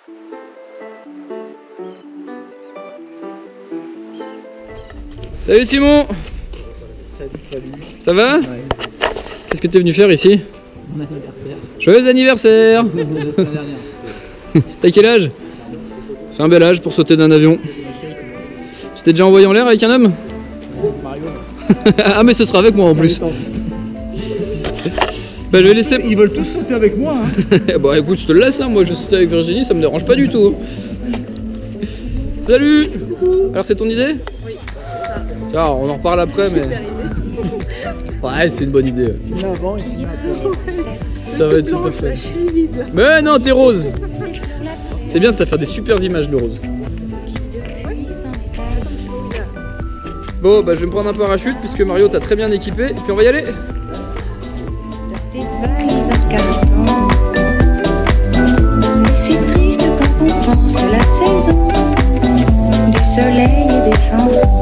Salut Simon. Salut. Ça va? Ouais. Qu'est-ce que tu es venu faire ici? Mon anniversaire. Joyeux anniversaire. T'as quel âge? C'est un bel âge pour sauter d'un avion. Tu t'es déjà envoyé en l'air avec un homme? Mario. Ah mais ce sera avec moi en plus. Bah je vais laisser... Ils veulent tous sauter avec moi hein. Bah écoute, je te le laisse, hein. Moi je saute avec Virginie, ça me dérange pas du tout. Salut. Alors c'est ton idée? Oui. Ça, on en reparle après mais... Ouais, c'est une bonne idée. Ça va être super fun. Mais non, t'es rose. C'est bien, ça fait des super images le rose. Bon, bah je vais me prendre un parachute puisque Mario t'a très bien équipé. Et puis on va y aller. C'est triste quand on pense à la saison du soleil et des champs.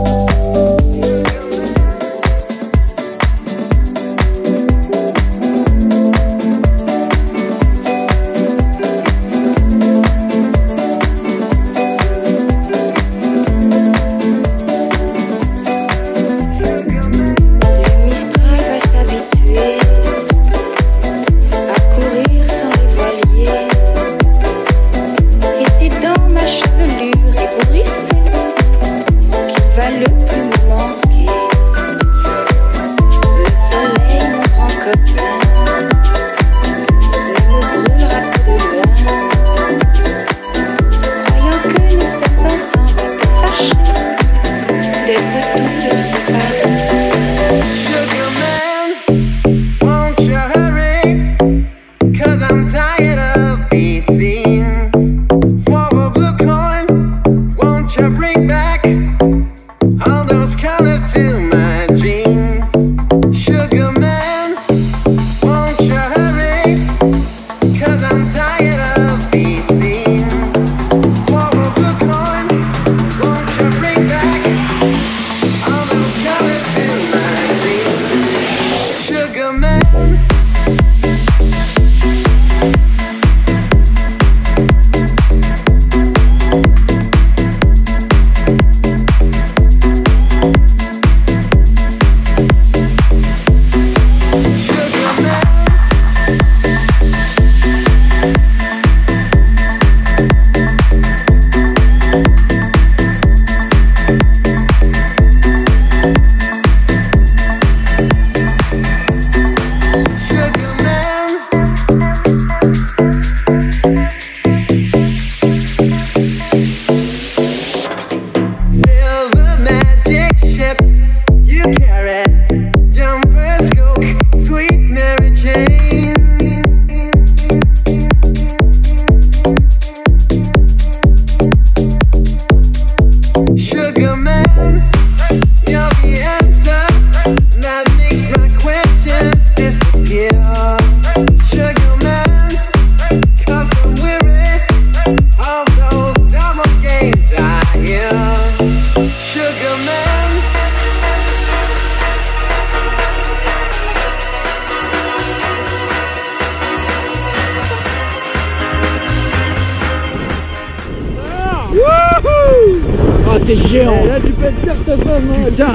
Oh, c'est géant. Là tu peux être fier de ta femme, hein. Putain.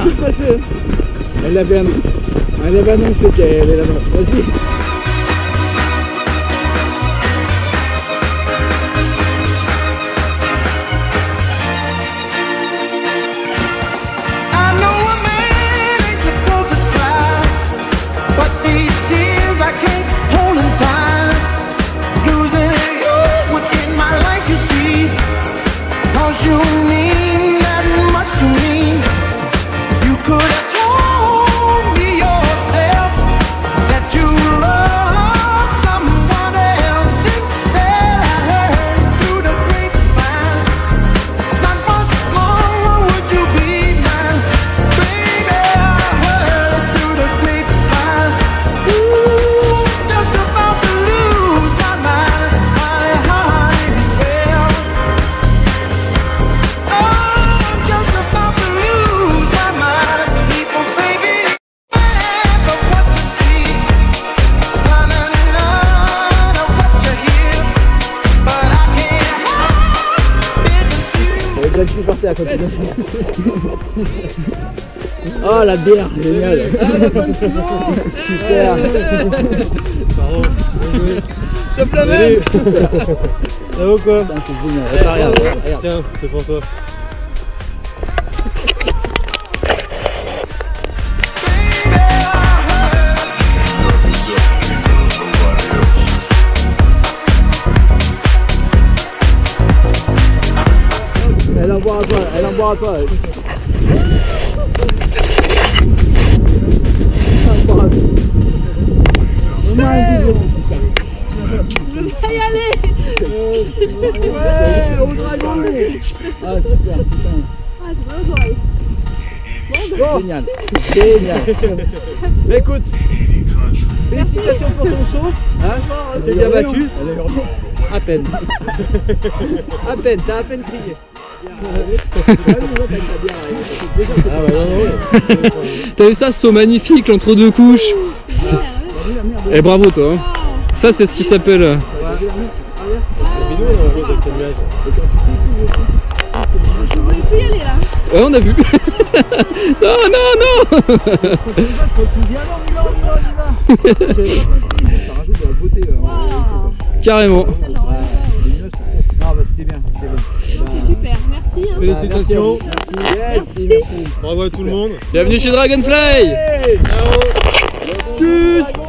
Elle avait annoncé qu'elle est là-bas. Vas-y. You mean that much to me. You could have told me yourself that you love laisse-lui passer à côté. Oh la bière, génial. Super. Bravo. Top la même. Ça va quoi? C'est génial. Regarde, regarde. Tiens, c'est pour toi. Elle envoie à toi, elle envoie à toi. Je veux pas y aller. Ouais, au dragon. Ah super, putain. Ah, j'ai mal aux oreilles. Génial, génial. Bah, écoute, félicitations pour ton saut. Hein, t'es bien battu. À peine. À peine, t'as à peine crié. Ah ouais, non. T'as vu ça, saut magnifique, l'entre-deux couches. Et bravo toi. Hein. Ça c'est ce qui s'appelle... La vidéo, on voit dans quel nuage. On peut y aller là. Ouais, on a vu. Non, non, non. Ça rajoute de la beauté. Carrément. Non, bah c'était bien, c'était bon. C'est super, merci. Hein. Félicitations. Merci, merci. Bravo à tout le monde. Bienvenue chez Dragonfly. Ciao. Tchuss.